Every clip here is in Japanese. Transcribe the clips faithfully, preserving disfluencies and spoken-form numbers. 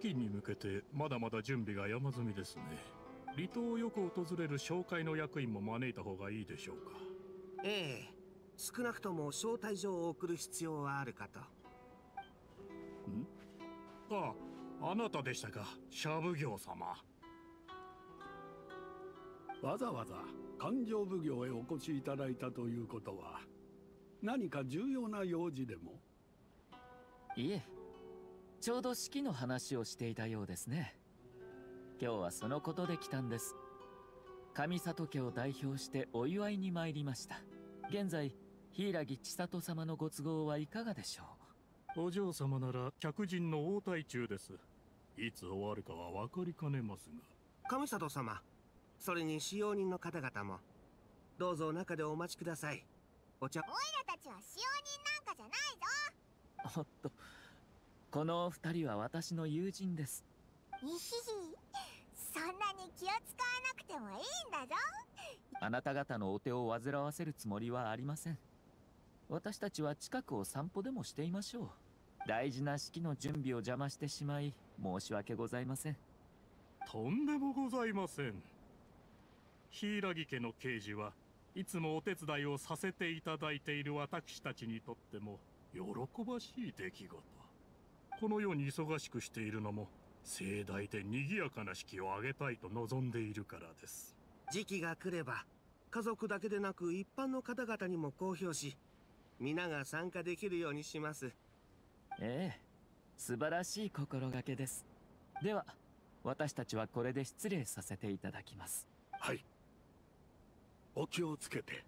式に向けてまだまだ準備が山積みですね。離島をよく訪れる商会の役員も招いた方がいいでしょうか。 ええ、少なくとも招待状を送る必要はあるかと。 んああ、あなたでしたか、シャブ業様。 わざわざ勘定奉行へお越しいただいたということは、何か重要な用事でも？ いえ、ちょうど式の話をしていたようですね。今日はそのことで来たんです。上里家を代表してお祝いに参りました。現在柊千里様のご都合はいかがでしょう？お嬢様なら客人の応対中です。いつ終わるかは分かりかねますが。 上里様、それに使用人の方々もどうぞ中でお待ちください。お茶。 オイラたちは使用人なんかじゃないぞ。 おっと、このお二人は私の友人です。 いひひ、そんなに気を使わなくてもいいんだぞ。 あなた方のお手を煩わせるつもりはありません。私たちは近くを散歩でもしていましょう。大事な式の準備を邪魔してしまい申し訳ございません。 とんでもございません。柊家の慶事はいつもお手伝いをさせていただいている私たちにとっても喜ばしい出来事。このように忙しくしているのも盛大で賑やかな式を挙げたいと望んでいるからです。 時期が来れば家族だけでなく一般の方々にも公表し、皆が参加できるようにします。 ええ、素晴らしい心がけです。では私たちはこれで失礼させていただきます。 はい、お気をつけて。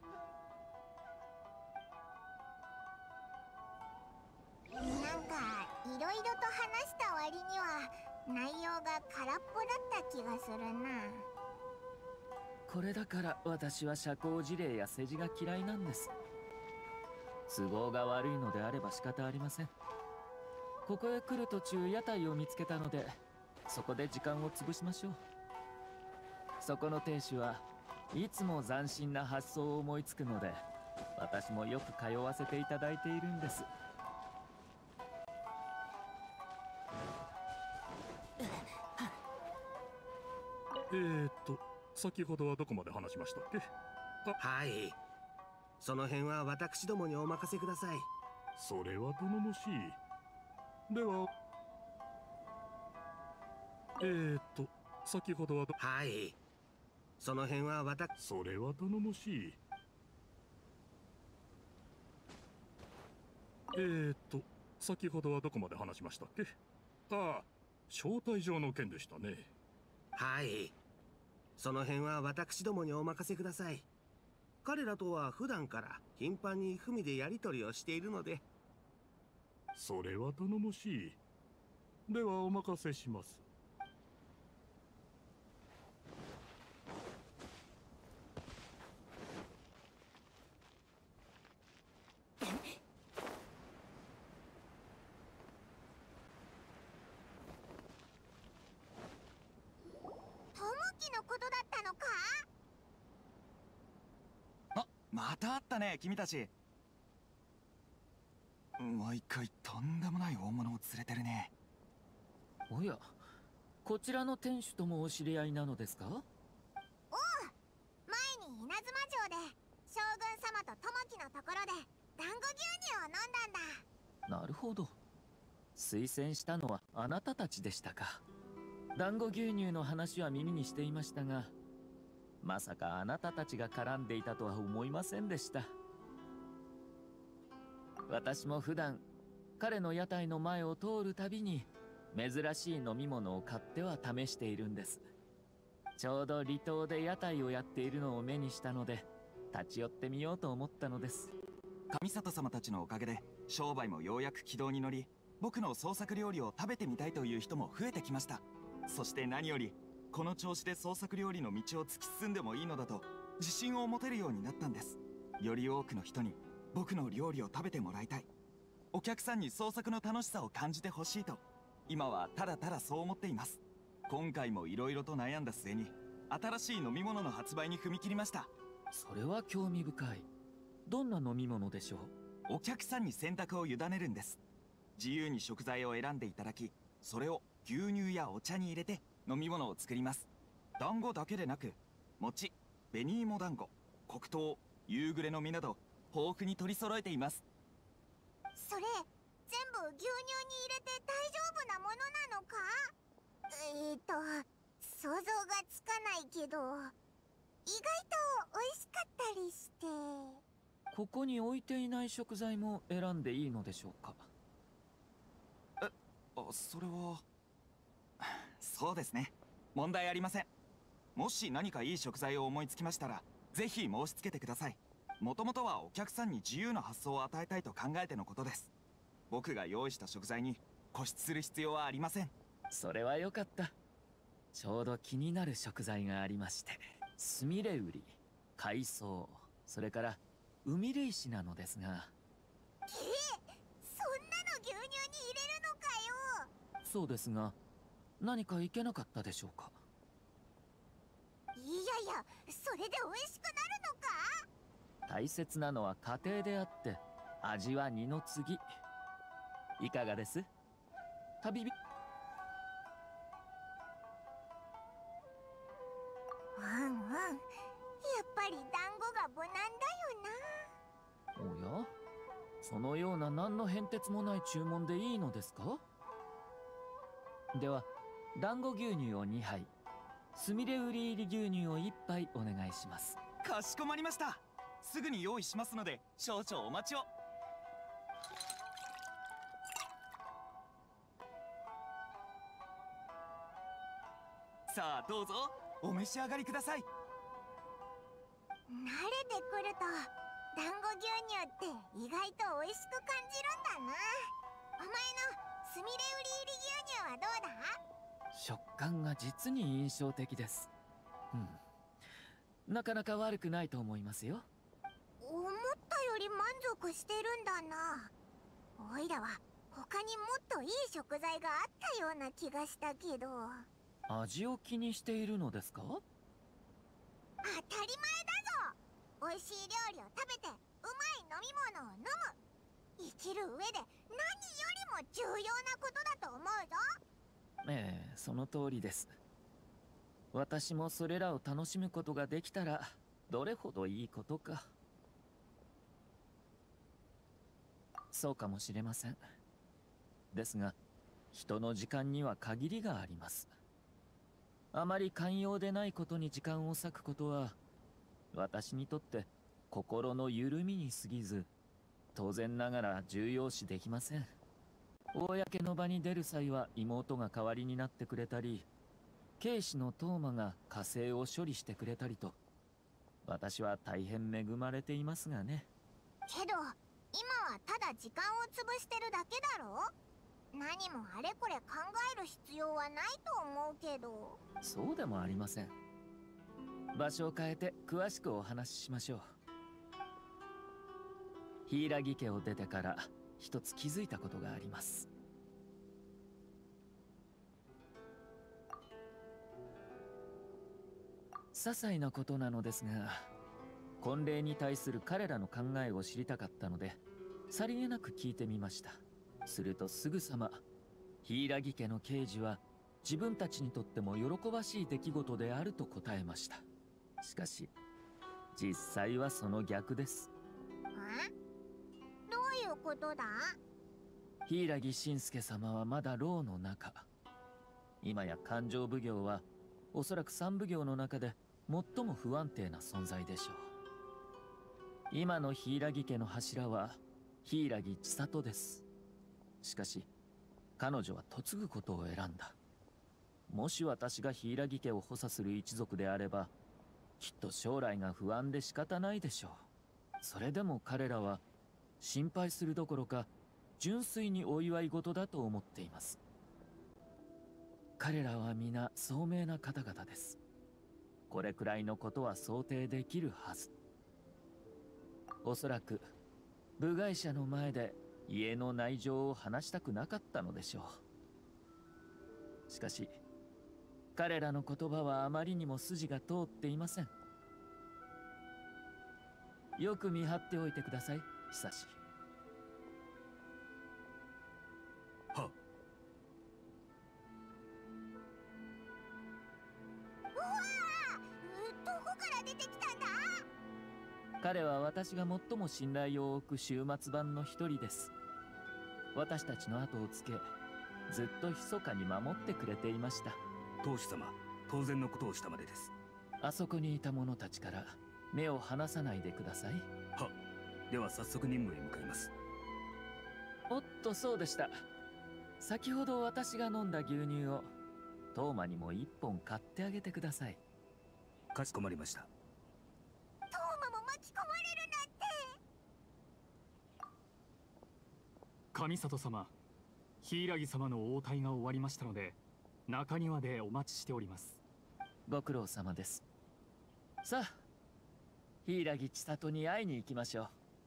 なんかいろいろと話した割には内容が空っぽだった気がするな。 これだから私は社交辞令や世辞が嫌いなんです。都合が悪いのであれば仕方ありません。ここへ来る途中屋台を見つけたのでそこで時間を潰しましょう。そこの亭主はいつも斬新な発想を思いつくので私もよく通わせていただいているんです。 えーっと先ほどはどこまで話しましたっけ？ はい、その辺は私どもにお任せください。 それは頼もしい。ではえーっと先ほどはどはい、その辺は私それは頼もしい。えーっと先ほどはどこまで話しましたっけ？ああ、招待状の件でしたね。 はい、その辺は私どもにお任せください。彼らとは普段から頻繁に文でやり取りをしているので。 それは頼もしい。ではお任せします。 また会ったね、君たち。毎回とんでもない大物を連れてるね。 おや、こちらの店主ともお知り合いなのですか？おう、 前に稲妻城で将軍様と友樹のところで団子牛乳を飲んだんだ。 なるほど、推薦したのはあなたたちでしたか。団子牛乳の話は耳にしていましたが、まさかあなたたちが絡んでいたとは思いませんでした。私も普段彼の屋台の前を通るたびに珍しい飲み物を買っては試しているんです。ちょうど離島で屋台をやっているのを目にしたので立ち寄ってみようと思ったのです。 上里様たちのおかげで商売もようやく軌道に乗り、僕の創作料理を食べてみたいという人も増えてきました。そして何よりこの調子で創作料理の道を突き進んでもいいのだと自信を持てるようになったんです。より多くの人に僕の料理を食べてもらいたい、お客さんに創作の楽しさを感じてほしいと、今はただただそう思っています。今回もいろいろと悩んだ末に新しい飲み物の発売に踏み切りました。 それは興味深い。どんな飲み物でしょう？ お客さんに選択を委ねるんです。自由に食材を選んでいただき、それを牛乳やお茶に入れて飲み物を作ります。団子だけでなく餅、紅芋団子、黒糖、夕暮れの実など豊富に取り揃えています。 それ全部牛乳に入れて大丈夫なものなのか？えーと想像がつかないけど、意外と美味しかったりして。 ここに置いていない食材も選んでいいのでしょうか？ え、あ、それはそうですね、問題ありません。もし何かいい食材を思いつきましたらぜひ申し付けてください。もともとはお客さんに自由な発想を与えたいと考えてのことです。僕が用意した食材に固執する必要はありません。 それはよかった。ちょうど気になる食材がありまして、スミレウリ、海藻、それから海類石なのですが。 え、そんなの牛乳に入れるのかよ。 そうですが、何かいけなかったでしょうか？ いやいや、それで美味しくなるのか？ 大切なのは家庭であって味は二の次。いかがです、旅人？ うんうん、やっぱり団子が無難だよおや、そのような何の変哲もない注文でいいのですか？では団子牛乳をにはいスミレウリ入り牛乳をいっぱいお願いします。 かしこまりました。すぐに用意しますので少々お待ちを。さあどうぞお召し上がりください。 慣れてくると団子牛乳って意外と美味しく感じるんだな。お前のスミレウリ入り牛乳はどうだ？ 食感が実に印象的です。うん、なかなか悪くないと思いますよ。 思ったより満足してるんだな。おいらは他にもっといい食材があったような気がしたけど。 味を気にしているのですか？ 当たり前だぞ。美味しい料理を食べてうまい飲み物を飲む。生きる上で何よりも重要なことだと思うぞ。 ええ、その通りです。私もそれらを楽しむことができたらどれほどいいことか。そうかもしれません。ですが人の時間には限りがあります。あまり寛容でないことに時間を割くことは私にとって心の緩みに過ぎず、当然ながら重要視できません。公の場に出る際は妹が代わりになってくれたり、警視のトーマが火星を処理してくれたりと、私は大変恵まれていますがね。 けど今はただ時間を潰してるだけだろ。何もあれこれ考える必要はないと思うけど。 そうでもありません。場所を変えて詳しくお話ししましょう。柊家を出てから一つ気づいたことがあります。些細なことなのですが、婚礼に対する彼らの考えを知りたかったのでさりげなく聞いてみました。するとすぐさま柊家の刑事は自分たちにとっても喜ばしい出来事であると答えました。しかし実際はその逆です。 ん？どういうことだ？ 柊信介様はまだ牢の中。今や勘定奉行はおそらく三奉行の中で最も不安定な存在でしょう。今の柊家の柱は柊千里です。しかし彼女は嫁ぐことを選んだ。もし私が柊家を補佐する一族であればきっと将来が不安で仕方ないでしょう。それでも彼らは心配するどころか純粋にお祝い事だと思っています。彼らは皆聡明な方々です。これくらいのことは想定できるはず。おそらく部外者の前で家の内情を話したくなかったのでしょう。しかし彼らの言葉はあまりにも筋が通っていません。よく見張っておいてください、久し。 はっ。 彼は私が最も信頼を置く終末版の一人です。私たちの後をつけ、ずっと密かに守ってくれていました。 当主様、当然のことをしたまでです。 あそこにいた者たちから目を離さないでください。 は、では早速任務へ向かいます。 おっと、そうでした。先ほど私が飲んだ牛乳をトーマにも一本買ってあげてください。 かしこまりました。 トーマも巻き込まれるなんて。 上里様、柊様の応対が終わりましたので、中庭でお待ちしております。 ご苦労様です。さあ、柊千里に会いに行きましょう。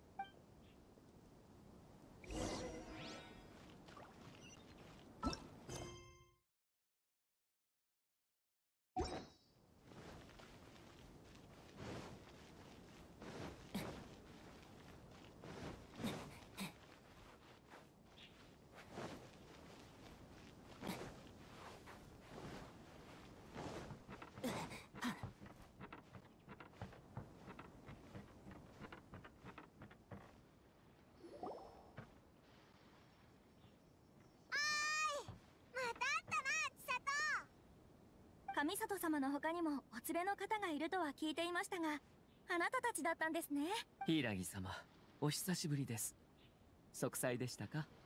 上里様の他にもお連れの方がいるとは聞いていましたが、あなたたちだったんですね。 柊様、お久しぶりです。息災でしたか？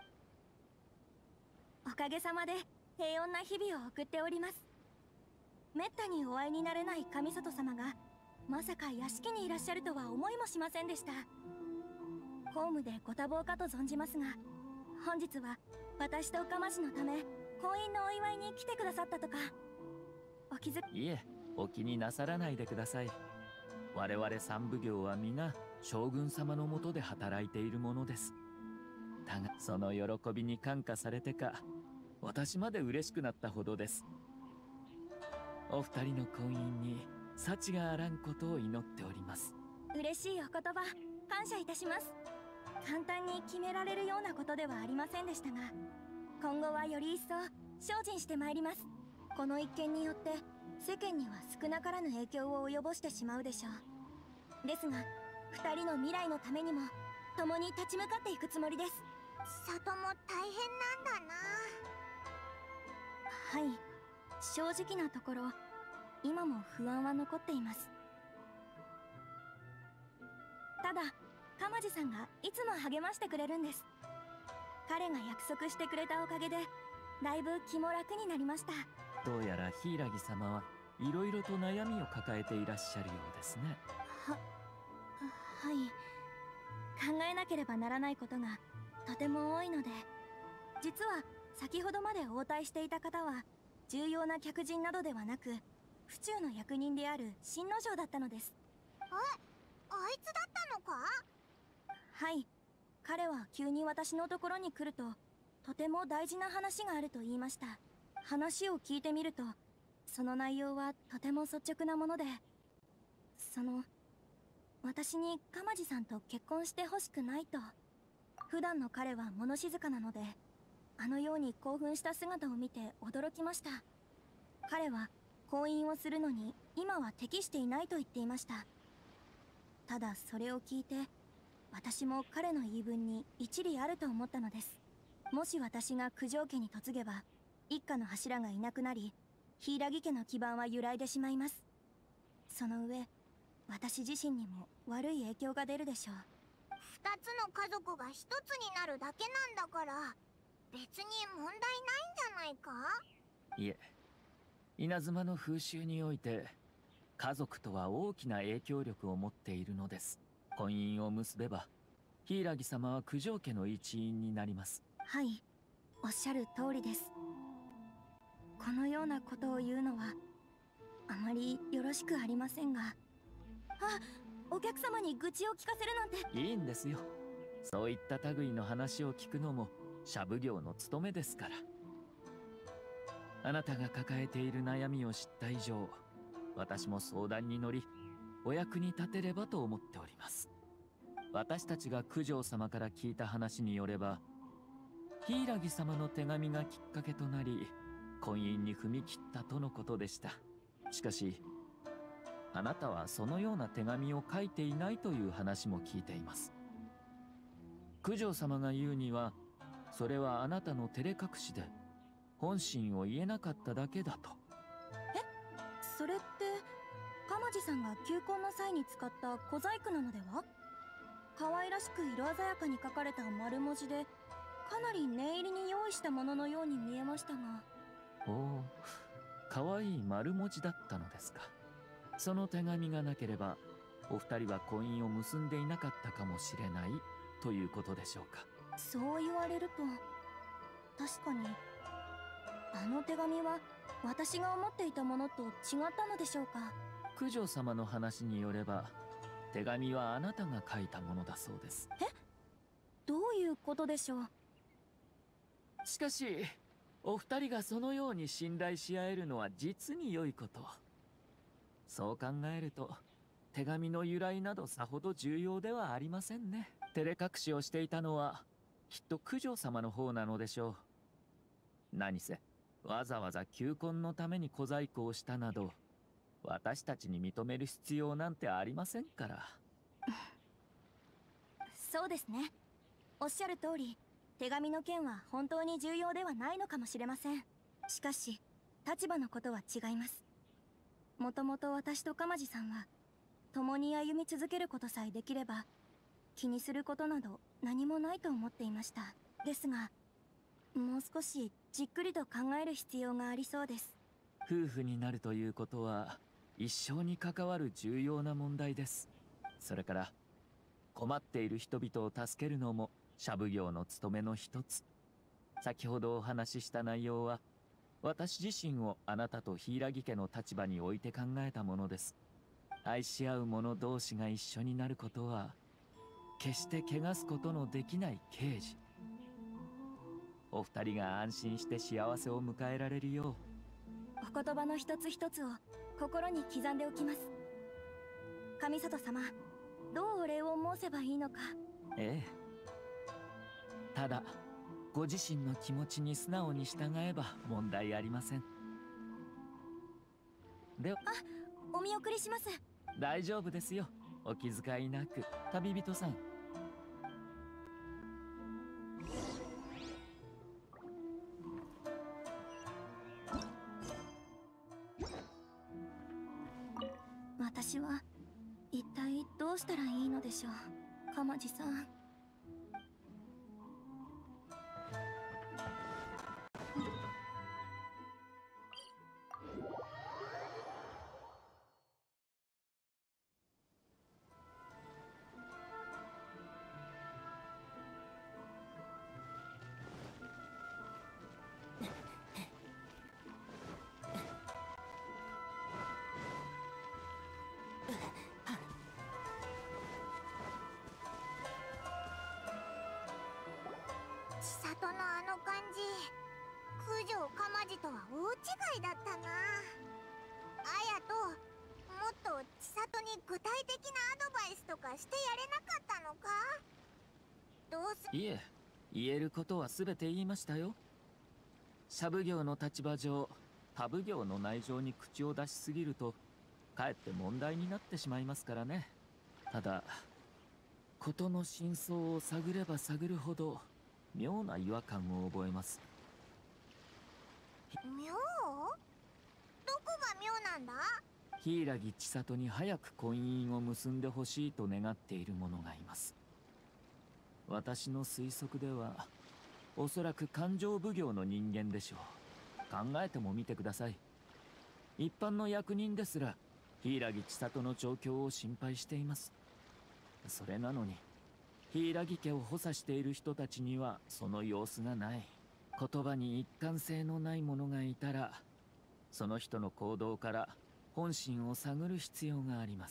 おかげさまで平穏な日々を送っております。めったにお会いになれない上里様がまさか屋敷にいらっしゃるとは思いもしませんでした。公務でご多忙かと存じますが、本日は私と鎌地のため婚姻のお祝いに来てくださったとか。お気づき？ いえ、お気になさらないでください。我々三奉行は皆将軍様のもとで働いているものです。だがその喜びに感化されてか、私まで嬉しくなったほどです。お二人の婚姻に幸があらんことを祈っております。 嬉しいお言葉、感謝いたします。簡単に決められるようなことではありませんでしたが、今後はより一層精進してまいります。この一件によって世間には少なからぬ影響を及ぼしてしまうでしょう。ですが二人の未来のためにも共に立ち向かっていくつもりです。 千里も大変なんだな。 はい、正直なところ今も不安は残っています。ただ鎌地さんがいつも励ましてくれるんです。彼が約束してくれたおかげでだいぶ気も楽になりました。 どうやら柊様はいろいろと悩みを抱えていらっしゃるようですね。 は、はい。考えなければならないことがとても多いので、実は先ほどまで応対していた方は重要な客人などではなく、府中の役人である新之丞だったのです。 え、あいつだったのか？ はい。彼は急に私のところに来ると、とても大事な話があると言いました。話を聞いてみると、その内容はとても率直なもので、その私に鎌地さんと結婚してほしくないと。普段の彼は物静かなので、あのように興奮した姿を見て驚きました。彼は婚姻をするのに今は適していないと言っていました。ただそれを聞いて、私も彼の言い分に一理あると思ったのです。もし私が九条家に嫁げば、一家の柱がいなくなり、柊家の基盤は揺らいでしまいます。その上、私自身にも悪い影響が出るでしょう。 二つの家族が一つになるだけなんだから、別に問題ないんじゃないか？ いえ、稲妻の風習において家族とは大きな影響力を持っているのです。婚姻を結べば柊様は九条家の一員になります。 はい、おっしゃる通りです。このようなことを言うのはあまりよろしくありませんが、あ、お客様に愚痴を聞かせるなんて。 いいんですよ。そういった類の話を聞くのも社奉行の務めですから。あなたが抱えている悩みを知った以上、私も相談に乗りお役に立てればと思っております。私たちが九条様から聞いた話によれば、柊様の手紙がきっかけとなり婚姻に踏み切ったとのことでした。しかしあなたはそのような手紙を書いていないという話も聞いています。九条様が言うには、それはあなたの照れ隠しで本心を言えなかっただけだと。 え、それって鎌地さんが求婚の際に使った小細工なのでは？可愛らしく色鮮やかに書かれた丸文字で、かなり念入りに用意したもののように見えましたが。 おお、可愛い丸文字だったのですか。その手紙がなければお二人は婚姻を結んでいなかったかもしれないということでしょうか。 そう言われると確かに、あの手紙は私が思っていたものと違ったのでしょうか。 九条様の話によれば、手紙はあなたが書いたものだそうです。 え、どういうことでしょう。 しかしお二人がそのように信頼し合えるのは実に良いこと。そう考えると手紙の由来などさほど重要ではありませんね。照れ隠しをしていたのはきっと九条様の方なのでしょう。何せわざわざ求婚のために小細工をしたなど、私たちに認める必要なんてありませんから。 そうですね。おっしゃる通り、手紙の件は本当に重要ではないのかもしれません。しかし立場のことは違います。もともと私と鎌地さんは共に歩み続けることさえできれば、気にすることなど何もないと思っていました。ですが、もう少しじっくりと考える必要がありそうです。 夫婦になるということは一生に関わる重要な問題です。それから困っている人々を助けるのも社奉行の務めの一つ。先ほどお話しした内容は私自身をあなたと柊家の立場に置いて考えたものです。愛し合う者同士が一緒になることは決して汚すことのできない刑事。お二人が安心して幸せを迎えられるよう、お言葉の一つ一つを心に刻んでおきます。上里様、どうお礼を申せばいいのか。 ええ、ただご自身の気持ちに素直に従えば問題ありません。では、 あ、お見送りします。 大丈夫ですよ、お気遣いなく。旅人さん、 私は一体どうしたらいいのでしょう、鎌地さん。 千里のあの感じ、九条鎌地とは大違いだったな。綾ともっと千里に具体的なアドバイスとかしてやれなかったのか。どうすいえ、言えることは全て言いましたよ。社奉行の立場上、他奉行の内情に口を出しすぎるとかえって問題になってしまいますからね。ただ事の真相を探れば探るほど妙な違和感を覚えます。 妙？どこが妙なんだ？ 柊千里に早く婚姻を結んでほしいと願っている者がいます。私の推測ではおそらく勘定奉行の人間でしょう。考えてもみてください。一般の役人ですら柊千里の状況を心配しています。それなのに柊家を補佐している人たちにはその様子がない。言葉に一貫性のない者がいたら、その人の行動から本心を探る必要があります。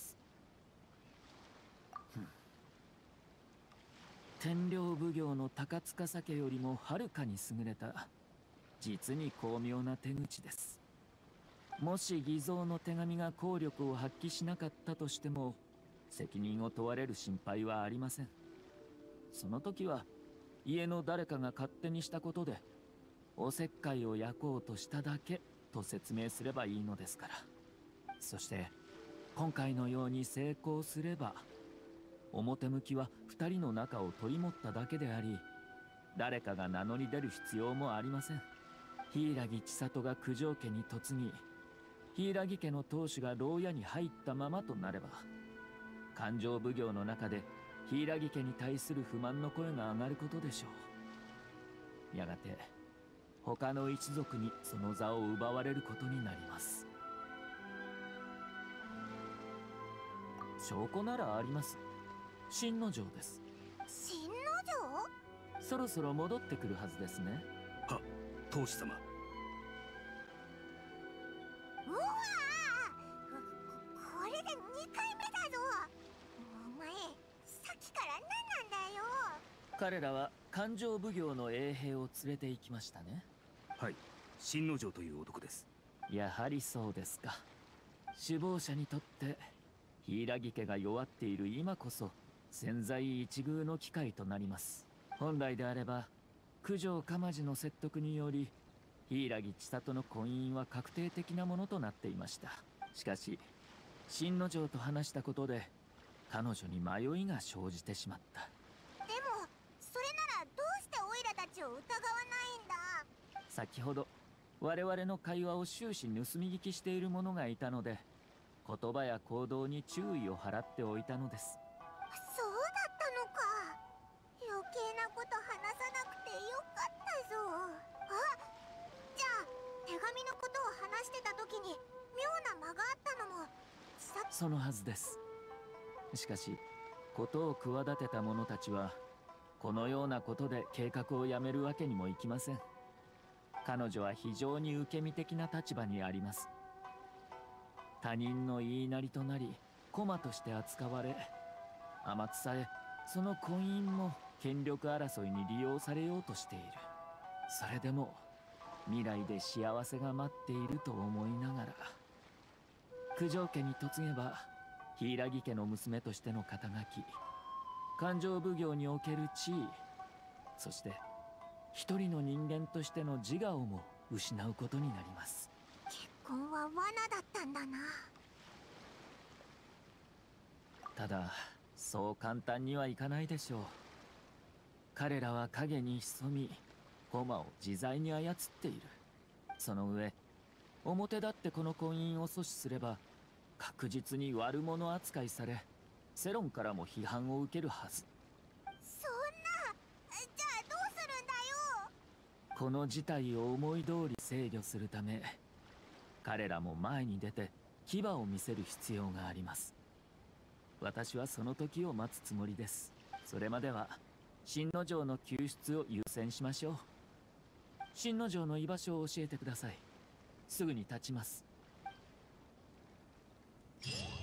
天領奉行の高塚家よりもはるかに優れた実に巧妙な手口です。もし偽造の手紙が効力を発揮しなかったとしても責任を問われる心配はありません。その時は家の誰かが勝手にしたことでおせっかいを焼こうとしただけと説明すればいいのですから。そして今回のように成功すれば、表向きは二人の仲を取り持っただけであり、誰かが名乗り出る必要もありません。柊千里が九条家に嫁ぎ、柊家の当主が牢屋に入ったままとなれば、勘定奉行の中で柊家に対する不満の声が上がることでしょう。やがて他の一族にその座を奪われることになります。証拠ならあります。新之丞です。 新之丞？ そろそろ戻ってくるはずですね。 は、当主様。 うわー、ここれでにかいめだぞ。お前さっきから何なんだよ。 彼らは勘定奉行の衛兵を連れて行きましたね。 はい、新之丞という男です。 やはりそうですか。首謀者にとって柊家が弱っている今こそ千載一遇の機会となります。本来であれば九条鎌地の説得により柊千里の婚姻は確定的なものとなっていました。しかし新之丞と話したことで彼女に迷いが生じてしまった。 でもそれならどうしてオイラたちを疑わないんだ。 先ほど我々の会話を終始盗み聞きしている者がいたので、言葉や行動に注意を払っておいたのです。 そうだったのか。余計なこと話さなくてよかったぞ。あ、じゃあ手紙のことを話してた時に妙な間があったのもさそのはずです。しかし事を企てた者たちはこのようなことで計画をやめるわけにもいきません。彼女は非常に受け身的な立場にあります。他人の言いなりとなり駒として扱われ、天津さえその婚姻も権力争いに利用されようとしている。それでも未来で幸せが待っていると思いながら、九条家に嫁げば柊家の娘としての肩書き、勘定奉行における地位、そして一人の人間としての自我をも失うことになります。 結婚は罠だったんだな。 ただそう簡単にはいかないでしょう。彼らは影に潜み駒を自在に操っている。その上表立ってこの婚姻を阻止すれば確実に悪者扱いされ、世論からも批判を受けるはず。 そんな、じゃあどうするんだよ。 この事態を思い通り制御するため、彼らも前に出て牙を見せる必要があります。私はその時を待つつもりです。それまでは新之丞の救出を優先しましょう。新之丞の居場所を教えてください。すぐに立ちます。